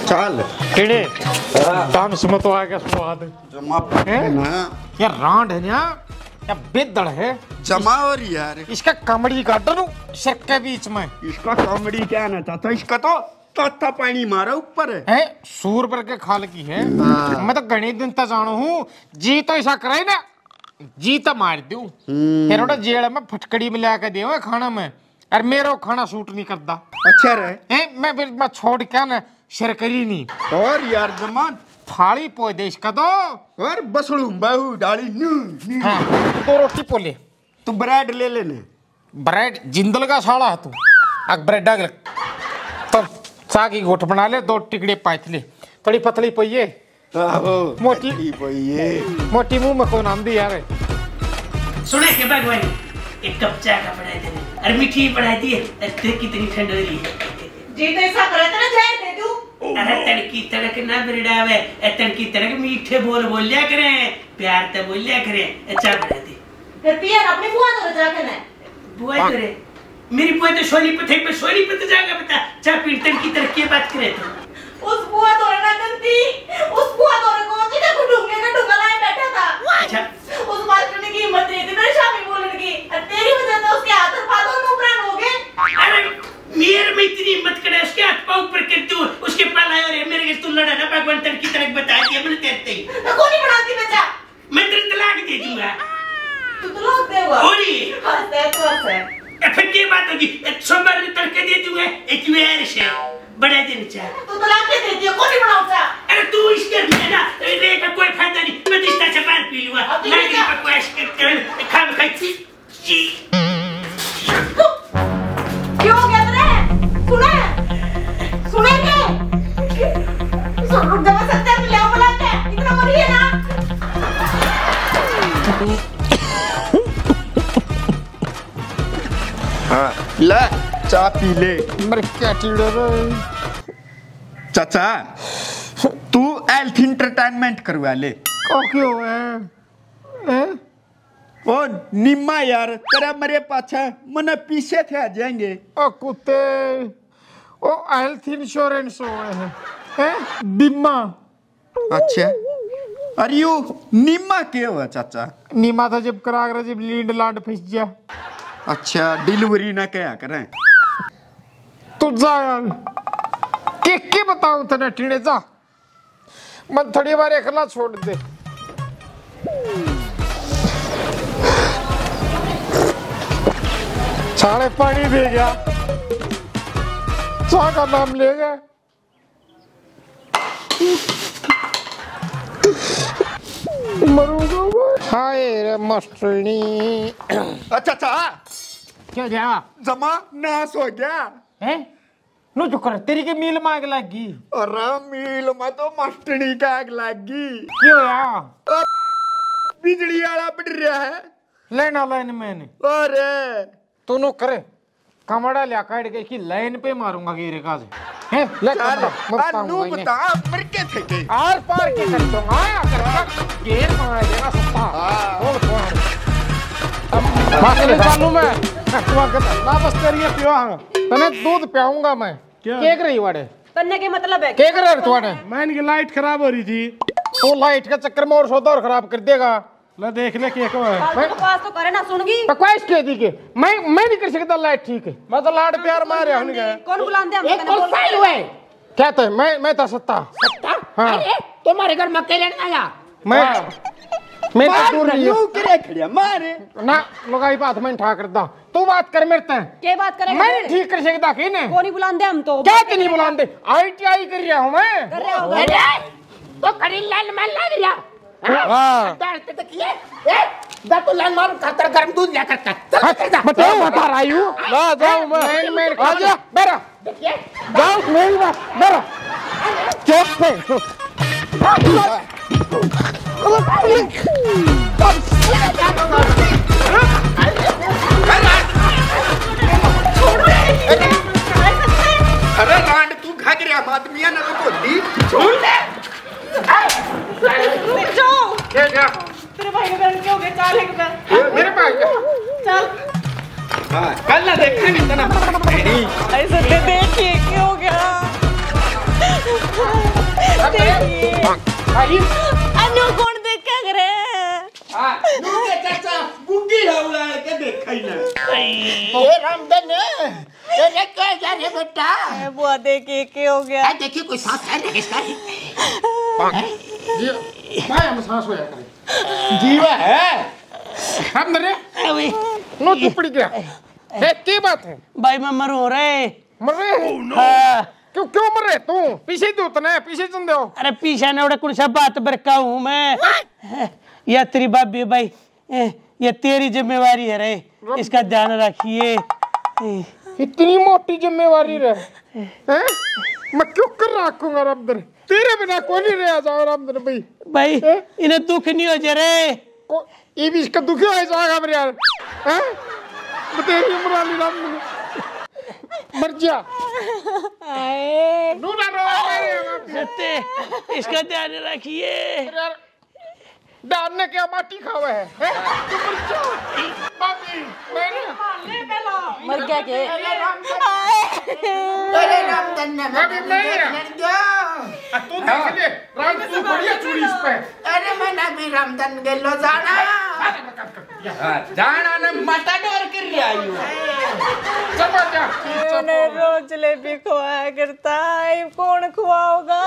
चल केड़े डांस में तो आ गया स्वाद जमा ना यार रांड है ना या बेदड़ है जमा और यार इसका कमड़ी काट दो सिर के बीच में। इसका कॉमेडी क्या ना था इसका तो तत्ता पानी मारा ऊपर है सूर पर के खाल की है। मैं तो घनी दिन तक जानो हूँ जी तो ऐसा करे ना जी तो मार दूं फिर जेल में फटकड़ी मिला के दे खाना में और मेरा खाना सूट नहीं करता। अच्छा रहे मैं छोड़ क्या ना सिर करी नहीं और यार जमान थाली पोय दे इसका तो और बसड़ू बाहू डाली नू हाँ, तो रोटी पोले तू ब्रेड ले लेने ब्रेड जिंदल का साला है तू अग ब्रेड अगल तो सा की गोठ बना ले 2 टिकड़े पाथ ले थोड़ी पतली पोइए मोटी मोटी मुंह में कौन आंदी यार सुने के भगवान एक कप चाय का बढ़ाई देने और मीठी बढ़ाई दी है कितनी ठंड हो रही है जी तो ऐसा करे तो चाय दे दूं। अरे तड़की तड़क ना बिरडावे तड़की तड़क मीठे बोल बोलिया करे प्यार से बोलिया करे अच्छा बढ़ा दे फिर पिया अपनी बुआ तो जाके ना बुआ करे मेरी बुआ तो सोनी पे थे पे सोनी पे तो जाएगा बता चाय पी तड़की तड़क की बात करे तो उस बुआ तो ना गंदी उस बुआ तो कौन सी तो ढूंढने का ढूंढा लाए बैठा था। अच्छा उस मास्टर ने की हिम्मत नहीं थी मेरे शामी बोलने की तेरी वजह से उसके हाथ और पादों में उपरान हो गए। अरे मेरे में इतनी हिम्मत करे उसके हाथ पांव ऊपर कर दूं उसके पाला और मेरे के तू लड़ा ना भगवान तड़की तड़क बता दिया मैंने कहते ही तो कौन ही बनाती बच्चा मैं तेरे तलाक दे दूंगा तू तलाक देगा होली हंसता है तो हंसता है फिर क्या बात होगी सोमवार में तड़के दे दूंगा एक वेर से बड़ा दिन चाह तू तलाक दे देती है कौन ही बनाऊंगा। अरे तू इसके लिए ना रे का कोई फायदा नहीं मैं तो इसका चपार पी लूंगा लागी पर कोई ऐसे खाम खाई जी क्यों क्या रे सुने के सुन रुक जा सकते हैं ले आओ बुला के इतना मरी है ना। हाँ ले चा पी ले मेरे क्या चिड़े चाचा तू हेल्थ एंटरटेनमेंट करवा ले क्यों है ओ निम्मा यार तेरा मेरे पाछा मने पीछे थे आ जाएंगे ओ कुत्ते ओ हेल्थ इंश्योरेंस है बीमा। अच्छा अरे यू निम्मा क्या हुआ चाचा नीमा था जब करा कर जब लीड लाड फंस गया। अच्छा डिलीवरी ना क्या करें तू जा के बताऊं तेने टीने जा मन थोड़ी बार अकेला छोड़ दे साढ़े पानी दे गया चाह का नाम ले गया मरूंगा हाय रे मस्टरनी। अच्छा अच्छा क्या जावा जमा नाश हो गया हैं नो जो कर तेरी के मील में आग लगी। अरे मील में तो मस्टनी का आग लगी क्यों यार बिजली वाला बढ़ रहा है लाइन लाइन मैंने अरे तू नो करे कमड़ा लिया काट के की लाइन पे मारूंगा गिरे का से हैं ले कमड़ा नु बता मर के थे के आर पार के कर दूंगा कर गेर मार देगा सत्ता बोल कौन मारने चालू मैं ना बस तेरी पियो हां तने दूध पियाऊंगा मैं केक रही वाड़े करने के मतलब है केक रहे तुम्हारे मैंने की लाइट खराब हो रही थी तो लाइट के चक्कर में और सौदा और खराब कर देगा। ले देख ले केक है बकवास तो करे ना सुनगी बकवास के दी के मैं नहीं कर सकता लाइट ठीक है मैं तो लाड प्यार मारे हूं गए कौन बुलाते हम एक कौन सा हुए क्या तो मैं तो सत्ता हां अरे तुम्हारे घर में अकेले नहीं आया मैं तो दूर नहीं हूं करे खड़िया मारे ना लगाई बात मैं ठा करदा तू बात कर मेरे ते क्या बात करेगा मैं ठीक कर सकता की ने कौन ही बुलाते हम तो क्या ते नहीं बुलाते आईटीआई कर रहा हूं मैं कर रहे हो तो खड़ी लाइन में लग रहा हां डरते तो किए जा तो लाइन मार खतर गरम दूध ले कर चल बताओ बता रहा हूं ला जाऊं मैं आ जा बेरा जाओ मेरी बात बेरा चुप पे अरे रांड तू घाग रहा आदमिया ना तो दी छोड़ दे क्या तेरे भाई ने बहन क्यों गए चाल एक बार मेरे पास चल हां कल ना देखा कितना ऐसे देखिए क्यों गया भाई अनु कौन देखा करे हां नू के चाचा गुड्डी हौला के देखै ना ये रामधन ये क्या जा रे बेटा बुआ देखे के हो गया देखिए कोई सांस है ना इसका जी भाई हम सांस होया करे जीवा है हम रे नो चुपड़ी गया है की बात है भाई मैं मरू रे मर रहे हाँ। क्यों मर रहे तू पीछे तो उतने पीछे चल दो अरे पीछे ने उड़े कुछ बात बरका हूँ मैं या तेरी भाभी भाई ये तेरी जिम्मेवारी है रे इसका ध्यान रखिए इतनी मोटी जिम्मेवारी रहे हैं मैं क्यों कर रखूंगा रामधन तेरे बिना कोई नहीं रह जाओ रामधन भाई भाई इन्हें दुख नहीं हो जा रे ये भी इसका दुखी हो जाएगा मेरे यार हैं तेरी उम्र वाली रामधन मर जा दूना रो सत्य इसका ध्यान रखिए डाल ने क्या माटी खावा है तू मर जा बाबी मैंने मर गया के अरे रामधन ने बाबी मैं तू देख ले राम तू बढ़िया चूड़ी इस पे अरे मैंने भी रामधन गेलो जाना जाना ने मटाडोर कर लिया आयो चलो जा मैंने रोज जलेबी खवाया करता है कौन खवाओगा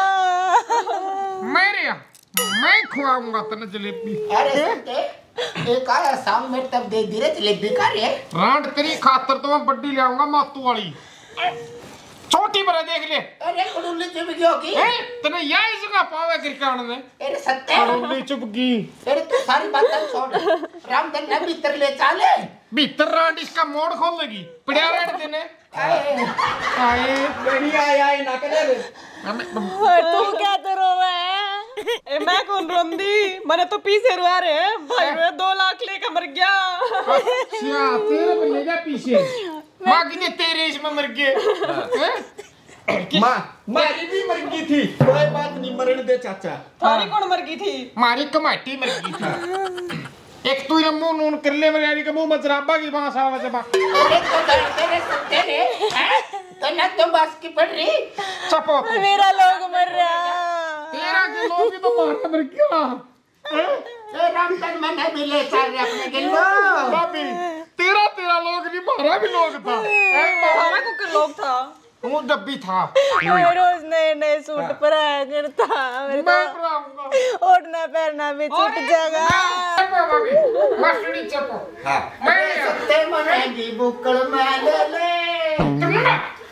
मैं खुआऊंगा तने जलेबी अरे संते एक आया शाम में तब दे दी रे जलेबी का रे रांड तेरी खातर तो मैं बड्डी ले आऊंगा मातू वाली छोटी बरा देख ले अरे कुडुली चुपगी होगी तने यही जगह पावे गिरकाण ने अरे सत्ते कुडुली चुपगी अरे तू सारी बातें छोड़ रामधन ने भीतर ले चाले भीतर रांड इसका मोड़ खोल लेगी पड़िया रांड देने आए बढ़िया आया ना करे रे तू क्या तो रोवा है मैं कौन रोंदी मैंने तो पीछे रुआ रे भाई मैं 2 लाख लेकर मर गया अच्छा तेरे में ले जा पीछे माँ की ने तेरे इसमें मर गए माँ मारी भी मर गई थी कोई बात नहीं मरने दे चाचा थारी कौन मर गई थी मारी कमाटी मर गई थी एक तू इन्हें मुंह नून कर ले मेरे यानी के मुंह में जराबा की बांस आवाज़ है अरे तो तेरे सत्ते रे तो ना तो बस की पड़ रही चपो मेरा लोग मर रहा तेरा के लोग तो मारने मर गया ए रामधन मैंने भी ले चल रे अपने गेलो बाबी तेरा लोग नहीं मारा भी लोग था हमारा कुकर लोग था वो डब्बी था मैं रोज नए नए सूट पहनाया करता मेरे मैं को पढ़ाऊंगा ओढ़ना पहनना भी छूट जाएगा चपो बाबी मस्ती चपो हां मैं सत्ते मने की बुकड़ में ले ले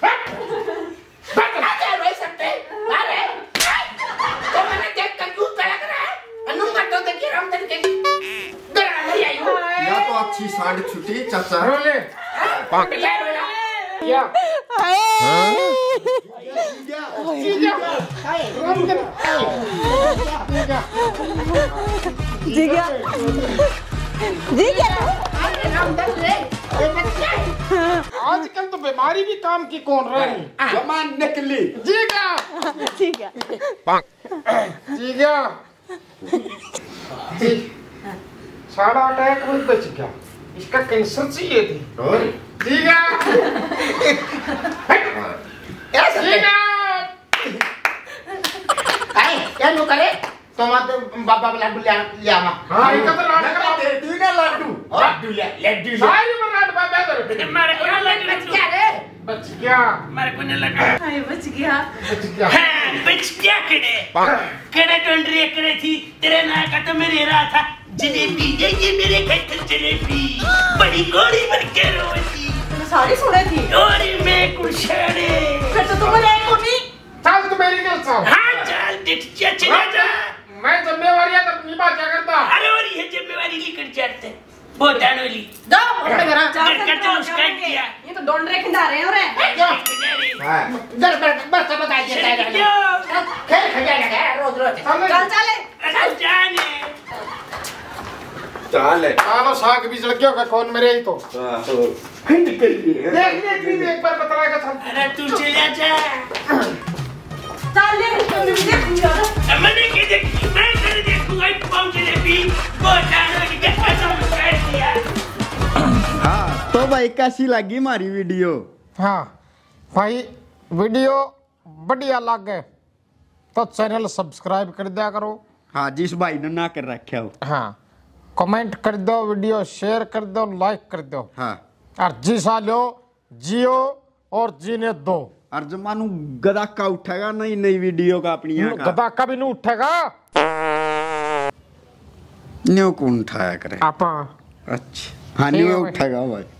आजा रे सत्ते अरे तो मैंने देख कर क्यों करा करा अनु मत तो देखिए रामधन के डरा नहीं आई हूं या तो अच्छी साड़ी छुटी चाचा रोले क्या जी गया जी गया अरे रामधन रे ये बच्चा आजकल तो बीमारी भी काम की कौन रही जमान निकली जीगा ठीक है जीगा जी साड़ा अटैक में बच गया इसका कैंसर चाहिए थी और जीगा ऐसा जीगा आई क्या नु करे तो मत बाबा को लड्डू ले आवा हाँ इनका तो राड का दे तू ना लड्डू लड्डू सारी में राड बाबा दर मारे को ना लगा क्या रे बच गया मारे को ना लगा हाय बच गया बच गया हाँ, बच क्या कड़े ढूंढ रही करे थी तेरे ना का तो मैं ले रहा था जलेबी ये मेरे घर जलेबी बड़ी गोली बन के रोती तूने सारी सुने थी और मैं कुछड़े फिर तो तुम रहे कोनी चल तू मेरी गल सुन हाँ चल दिख जा चला जा मैं जिम्मेवारी है तो निभा क्या करता अरे और ये जिम्मेवारी लेकर चढ़ते बहुत डानोली जाओ अपने घर घर का तो उसका किया ये तो डोंड रे खिंडा रहे हो रे हां दर बस बता देता है खेल खजा लगा रोज रोज चल चले जाने चल आलो साग भी जल गया कौन मेरे ही तो हिंद कर लिए देख ले एक बार बता रहा था अरे तू चला जा चल ले देखूंगा मैंने क्या देखी मैं तेरे देखूंगा पहुंच जलेबी बहुत डानोली के कसम कर दिया हाँ तो भाई कैसी लगी हमारी वीडियो हाँ भाई वीडियो बढ़िया लग गए तो चैनल सब्सक्राइब कर दिया करो। हाँ जिस भाई ने ना कर रखा हो। हाँ कमेंट कर दो, वीडियो शेयर कर दो, लाइक कर दो। हाँ और जी सालो जियो और जीने दो। और जमानू गदा का उठेगा नहीं नई वीडियो का अपनी यहाँ का गदा कभी नहीं उठेगा। न्यू कौन उठाया करे आपा अच्छा हाँ न्यू उठेगा भाई।